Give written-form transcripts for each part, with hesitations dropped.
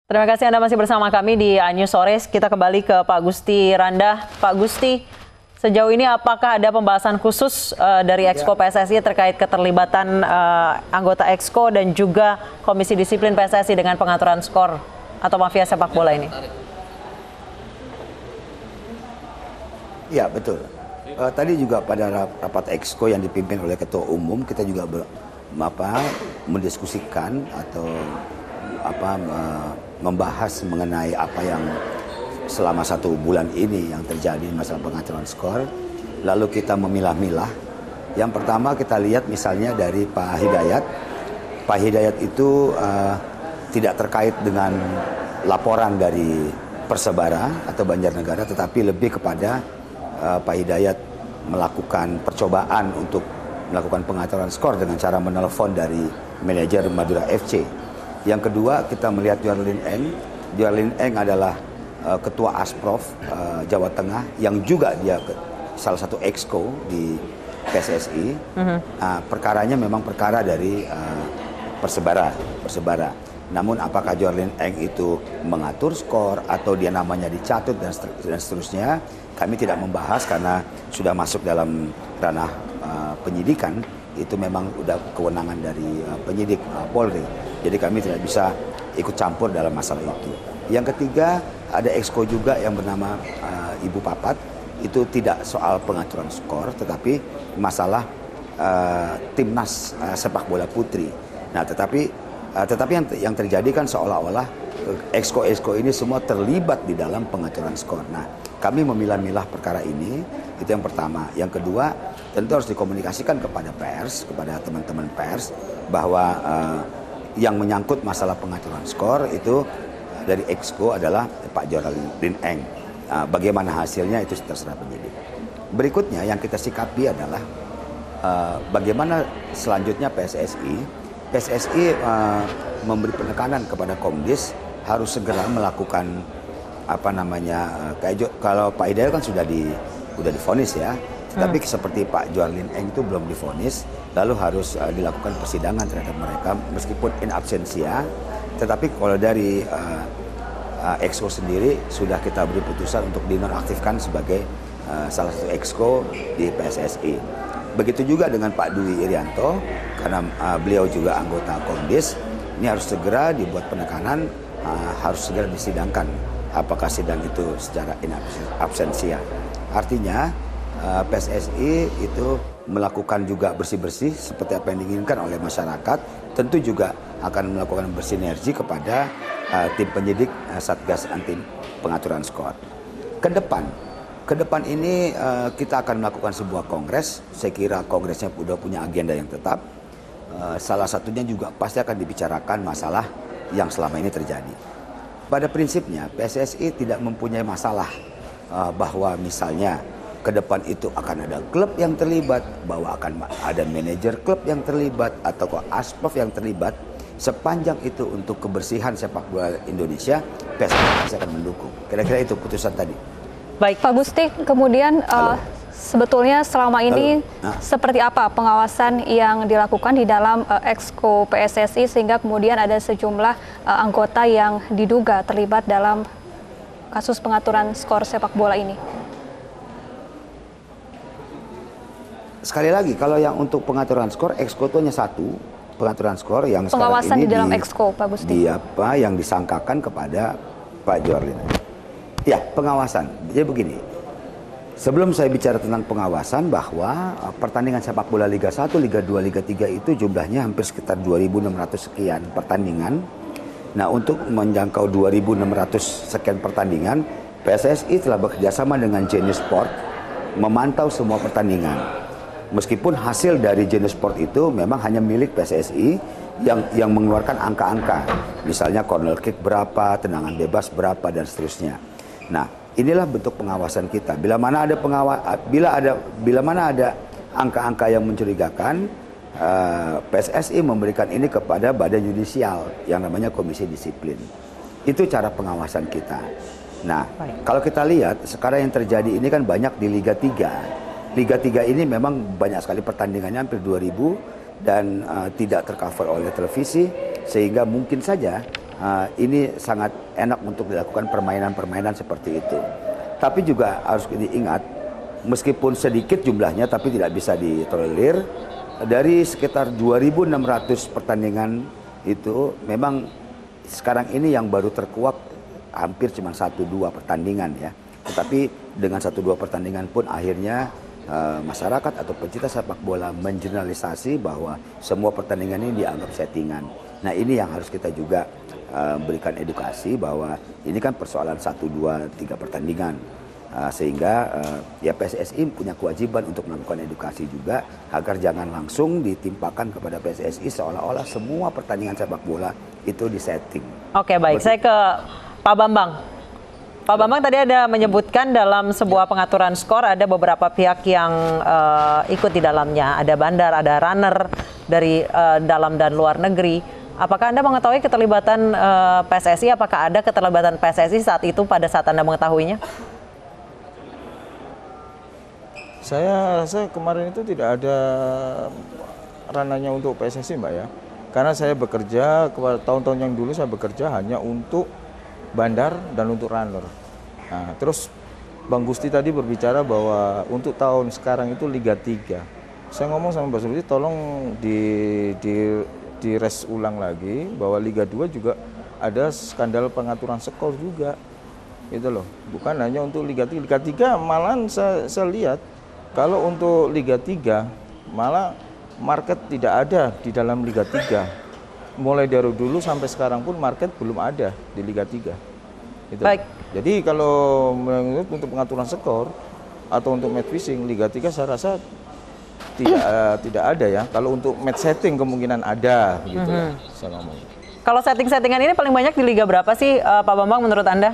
Terima kasih Anda masih bersama kami di News Sore. Kita kembali ke Pak Gusti Randa. Pak Gusti, sejauh ini apakah ada pembahasan khusus dari Exco PSSI terkait keterlibatan anggota Exco dan juga Komisi Disiplin PSSI dengan pengaturan skor atau mafia sepak bola ini? Ya, betul. Tadi juga pada rapat Exco yang dipimpin oleh Ketua Umum, kita juga mendiskusikan atau membahas mengenai apa yang selama 1 bulan ini yang terjadi masalah pengaturan skor. Lalu kita memilah-milah. Yang pertama kita lihat misalnya dari Pak Hidayat. Pak Hidayat itu tidak terkait dengan laporan dari Persebara atau Banjarnegara, tetapi lebih kepada Pak Hidayat melakukan percobaan untuk melakukan pengaturan skor dengan cara menelpon dari manajer Madura FC. Yang kedua kita melihat Djarlin Eng. Djarlin Eng adalah Ketua Asprof Jawa Tengah yang juga dia salah satu exco di PSSI. Perkaranya memang perkara dari Persebara. Namun apakah Djarlin Eng itu mengatur skor atau dia namanya dicatut dan seterusnya, kami tidak membahas karena sudah masuk dalam ranah penyidikan. Itu memang udah kewenangan dari penyidik Polri. Jadi kami tidak bisa ikut campur dalam masalah itu. Yang ketiga, ada exco juga yang bernama Ibu Papat. Itu tidak soal pengaturan skor, tetapi masalah timnas sepak bola putri. Nah, tetapi yang terjadi kan seolah-olah exco ini semua terlibat di dalam pengaturan skor. Nah, kami memilah-milah perkara ini, itu yang pertama. Yang kedua, tentu harus dikomunikasikan kepada pers, kepada teman-teman pers, bahwa yang menyangkut masalah pengaturan skor itu dari exco adalah Pak Djarlin Eng. Bagaimana hasilnya itu terserah penyidik. Berikutnya yang kita sikapi adalah bagaimana selanjutnya PSSI memberi penekanan kepada Komdis harus segera melakukan kalau Pak Hidayat kan sudah divonis ya, tapi seperti Pak Djarlin Eng itu belum divonis, lalu harus dilakukan persidangan terhadap mereka meskipun in absentia. Tetapi kalau dari exco sendiri sudah kita beri putusan untuk dinonaktifkan sebagai salah satu exco di PSSI. Begitu juga dengan Pak Dwi Irianto, karena beliau juga anggota Komdis, ini harus segera dibuat penekanan, harus segera disidangkan. Apakah sidang itu secara in absentia. Artinya PSSI itu melakukan juga bersih-bersih seperti apa yang diinginkan oleh masyarakat. Tentu juga akan melakukan bersinergi kepada tim penyidik Satgas Anti Pengaturan Skor. Ke depan ini kita akan melakukan sebuah kongres. Saya kira kongresnya sudah punya agenda yang tetap. Salah satunya juga pasti akan dibicarakan masalah yang selama ini terjadi. Pada prinsipnya PSSI tidak mempunyai masalah bahwa misalnya ke depan itu akan ada klub yang terlibat, bahwa akan ada manajer klub yang terlibat atau Asprof yang terlibat. Sepanjang itu untuk kebersihan sepak bola Indonesia, PSSI akan mendukung. Kira-kira itu putusan tadi. Baik Pak Gusti, kemudian sebetulnya selama ini seperti apa pengawasan yang dilakukan di dalam Exco PSSI sehingga kemudian ada sejumlah anggota yang diduga terlibat dalam kasus pengaturan skor sepak bola ini? Sekali lagi, kalau yang untuk pengaturan skor, Exco itu hanya satu pengaturan skor yang pengawasan sekarang ini di dalam Exco, Pak Gusti. Yang disangkakan kepada Pak Djarlin. Ya, pengawasan. Jadi begini. Sebelum saya bicara tentang pengawasan, bahwa pertandingan sepak bola Liga 1, Liga 2, Liga 3 itu jumlahnya hampir sekitar 2.600 sekian pertandingan. Nah, untuk menjangkau 2.600 sekian pertandingan, PSSI telah bekerjasama dengan Genius Sport memantau semua pertandingan. Meskipun hasil dari Genius Sport itu memang hanya milik PSSI yang mengeluarkan angka-angka. Misalnya corner kick berapa, tendangan bebas berapa, dan seterusnya. Nah, inilah bentuk pengawasan kita. Bila mana ada angka-angka yang mencurigakan, PSSI memberikan ini kepada badan yudisial yang namanya Komisi Disiplin. Itu cara pengawasan kita. Nah, kalau kita lihat sekarang yang terjadi ini kan banyak di Liga 3. Liga 3 ini memang banyak sekali pertandingannya, hampir 2.000, dan tidak tercover oleh televisi, sehingga mungkin saja ini sangat enak untuk dilakukan permainan-permainan seperti itu. Tapi juga harus diingat, meskipun sedikit jumlahnya tapi tidak bisa ditolerir. Dari sekitar 2.600 pertandingan itu memang sekarang ini yang baru terkuak hampir cuma 1-2 pertandingan ya. Tetapi dengan 1-2 pertandingan pun akhirnya masyarakat atau pecinta sepak bola mengeneralisasi bahwa semua pertandingan ini dianggap settingan. Nah ini yang harus kita juga berikan edukasi bahwa ini kan persoalan 1, 2, 3 pertandingan. Sehingga ya PSSI punya kewajiban untuk melakukan edukasi juga agar jangan langsung ditimpakan kepada PSSI seolah-olah semua pertandingan sepak bola itu disetting. Oke baik, saya ke Pak Bambang. Pak Bambang tadi ada menyebutkan dalam sebuah pengaturan skor ada beberapa pihak yang ikut di dalamnya. Ada bandar, ada runner dari dalam dan luar negeri. Apakah Anda mengetahui keterlibatan PSSI? Apakah ada keterlibatan PSSI saat itu pada saat Anda mengetahuinya? Saya rasa kemarin itu tidak ada ranahnya untuk PSSI, Mbak ya. Karena saya bekerja, tahun-tahun yang dulu saya bekerja hanya untuk bandar dan untuk runner. Nah, terus Bang Gusti tadi berbicara bahwa untuk tahun sekarang itu Liga 3. Saya ngomong sama Mbak Suruti, tolong di res ulang lagi bahwa Liga 2 juga ada skandal pengaturan skor juga. Gitu loh. Bukan hanya untuk Liga 3. Liga 3 malahan saya lihat kalau untuk Liga 3 malah market tidak ada di dalam Liga 3. Mulai dari dulu sampai sekarang pun market belum ada di Liga 3. Gitu. Baik. Jadi kalau untuk pengaturan skor atau untuk match fixing Liga 3 saya rasa tidak ada ya. Kalau untuk match setting kemungkinan ada gitu ya, saya ngomong. Kalau setting-settingan ini paling banyak di Liga berapa sih Pak Bambang menurut Anda?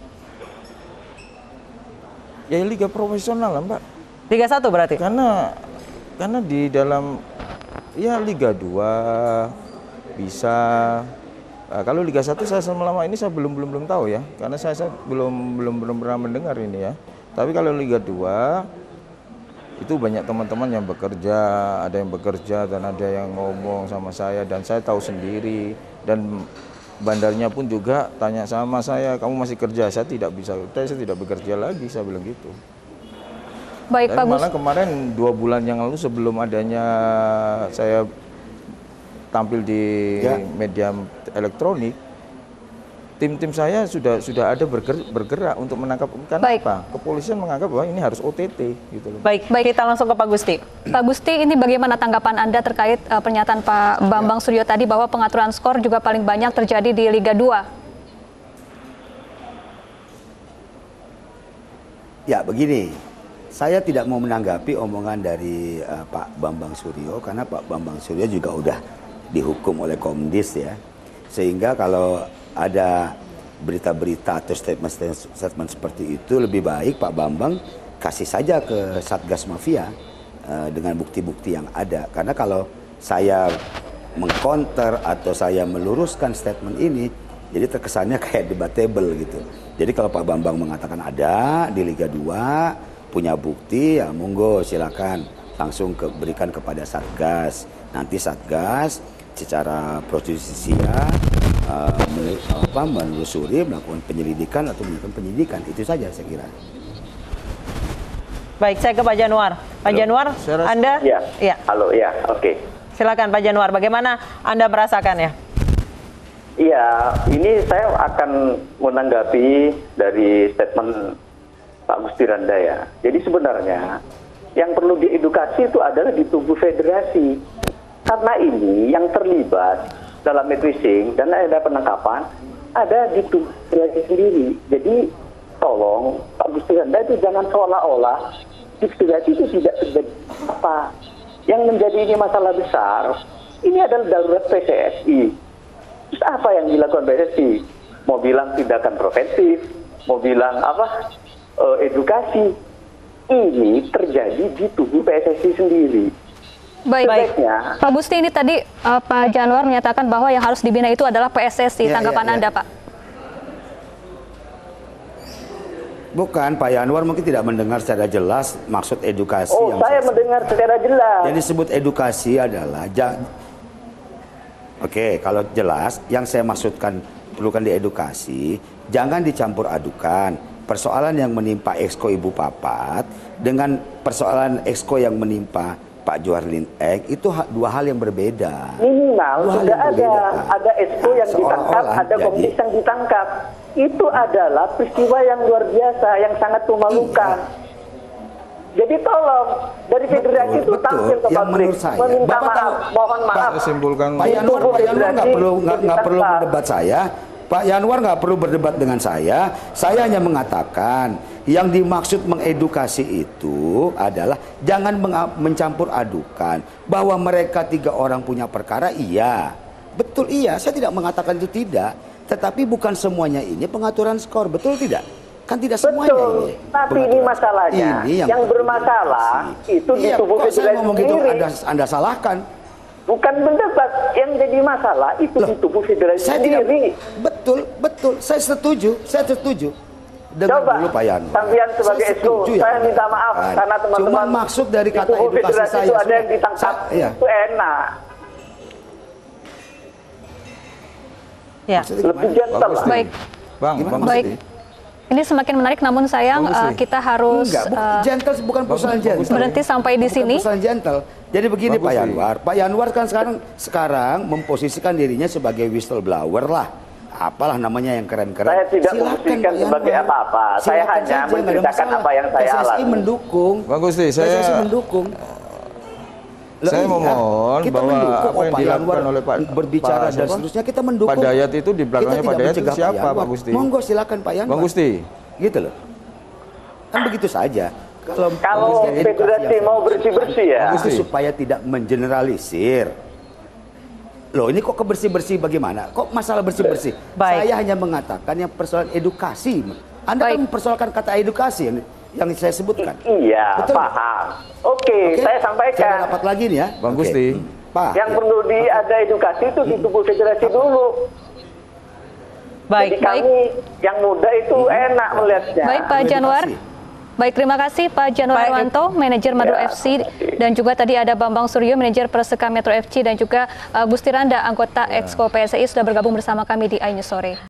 Ya Liga profesional lah Mbak. Liga 1 berarti? Karena di dalam ya Liga 2 bisa. Kalau Liga 1 saya selama ini saya belum tahu ya, karena saya belum pernah mendengar ini ya. Tapi kalau Liga 2 itu banyak teman-teman yang bekerja, ada yang bekerja dan ada yang ngomong sama saya dan saya tahu sendiri, dan bandarnya pun juga tanya sama saya, kamu masih kerja? Saya tidak bekerja lagi, saya bilang gitu. Baik, Pak Gus. Malah kemarin 2 bulan yang lalu sebelum adanya saya tampil di media elektronik, tim-tim saya sudah ada bergerak untuk menangkap. Karena apa? Kepolisian menganggap bahwa ini harus OTT gitu loh. Baik, kita langsung ke Pak Gusti. Pak Gusti, ini bagaimana tanggapan Anda terkait pernyataan Pak Bambang Suryo tadi bahwa pengaturan skor juga paling banyak terjadi di Liga 2? Ya, begini. Saya tidak mau menanggapi omongan dari Pak Bambang Suryo karena Pak Bambang Suryo juga udah dihukum oleh Komdis ya. Sehingga kalau ada berita-berita atau statement seperti itu, lebih baik Pak Bambang kasih saja ke Satgas Mafia dengan bukti-bukti yang ada. Karena kalau saya mengcounter atau saya meluruskan statement ini, jadi terkesannya kayak debatable gitu. Jadi kalau Pak Bambang mengatakan ada di Liga 2 punya bukti, ya monggo silakan langsung berikan kepada Satgas. Nanti Satgas secara prosedural menelusuri, melakukan penyelidikan atau melakukan penyidikan. Itu saja saya kira. Baik, saya ke Pak Januar. Pak Januar, Anda? Ya. Halo, ya, oke. Silakan Pak Januar, bagaimana Anda merasakannya? Iya, ini saya akan menanggapi dari statement Pak Gusti Randa ya. Jadi sebenarnya yang perlu diedukasi itu adalah di tubuh federasi. Karena ini yang terlibat dalam match fixing dan ada penangkapan ada di tubuh federasi sendiri. Jadi tolong Pak Gusti Randa itu jangan seolah-olah di federasi itu tidak terjadi apa. Yang menjadi ini masalah besar, ini adalah darurat PSSI. Terus apa yang dilakukan PSSI? Mau bilang tindakan preventif, mau bilang apa? Edukasi. Ini terjadi di tubuh PSSI sendiri. Baik. Pak Gusti, ini tadi Pak Januar menyatakan bahwa yang harus dibina itu adalah PSSI. Tanggapan Anda, Pak? Bukan, Pak Januar mungkin tidak mendengar secara jelas maksud edukasi. Oh, saya mendengar secara jelas. Yang disebut edukasi adalah Oke, kalau jelas yang saya maksudkan diperlukan diedukasi, jangan dicampur adukan persoalan yang menimpa Exco Ibu Papat dengan persoalan Exco yang menimpa Pak Djuarlin Eng, itu dua hal yang berbeda. Minimal sudah ada Exco yang ditangkap, ada komunis yang ditangkap. Itu adalah peristiwa yang luar biasa, yang sangat memalukan. Jadi tolong dari federasi itu tampil ke publik, meminta maaf, mohon maaf. Pak Yanwar nggak perlu berdebat saya. Pak Yanwar nggak perlu berdebat dengan saya. Saya hanya mengatakan yang dimaksud mengedukasi itu adalah jangan mencampur adukan bahwa mereka 3 orang punya perkara. Iya, betul, iya. Saya tidak mengatakan itu tidak. Tetapi bukan semuanya ini pengaturan skor, betul tidak? Kan tidak semuanya ini. Tapi ini masalahnya. Yang bermasalah itu di tubuh federasi sendiri. Anda salahkan. Bukan berdebat, yang jadi masalah itu di tubuh federasi sendiri. Betul. Saya setuju. Dengar Coba, dulu Pak Yanwar. sampean sebagai Exco, saya minta maaf karena teman-teman. Cuma maksud dari kata tubuh edukasi federasi saya itu ada yang ditangkap, itu enak. Ya. Lebih gentle lah. Baik. Bang, Baik. Ini semakin menarik, namun sayang kita harus gentle bukan persoalan gentle. berhenti sampai di sini. Persoalan gentle. Jadi begini Pak Yanwar. Pak Yanwar kan sekarang memposisikan dirinya sebagai whistleblower lah. Apalah namanya yang keren-keren. Saya tidak memposisikan sebagai apa-apa. Saya hanya menceritakan apa yang saya alami. PSSI mendukung. Bang Gusti, PSSI mendukung. Saya memohon bahwa apa yang dilakukan oleh Pak berbicara dan seterusnya kita mendukung. Pak Dayat itu di belakangnya Pak Dayat itu siapa Pak Gusti? Monggo silakan Pak Yanwar. Bang Gusti. Gitu loh. Kan begitu saja. Kalau federasi mau bersih-bersih ya. Supaya tidak mengeneralisir. Loh ini kok bersih-bersih bagaimana? Kok masalah bersih-bersih? Saya hanya mengatakan yang persoalan edukasi. Anda kan mempersoalkan kata edukasi yang saya sebutkan. Iya, betul? Paham. Oke, saya sampaikan. Saya dapat lagi nih ya. Bang Gusti. Pak. Yang perlu ada edukasi itu di tubuh federasi dulu. Jadi kami yang muda itu enak melihatnya. Baik Pak Janwar. Baik, terima kasih Pak Janwar Irwanto, manajer Madura FC, dan juga tadi ada Bambang Suryo, manajer Perseka Metro FC, dan juga Gusti Randa, anggota Exco PSSI sudah bergabung bersama kami di iNews Sore.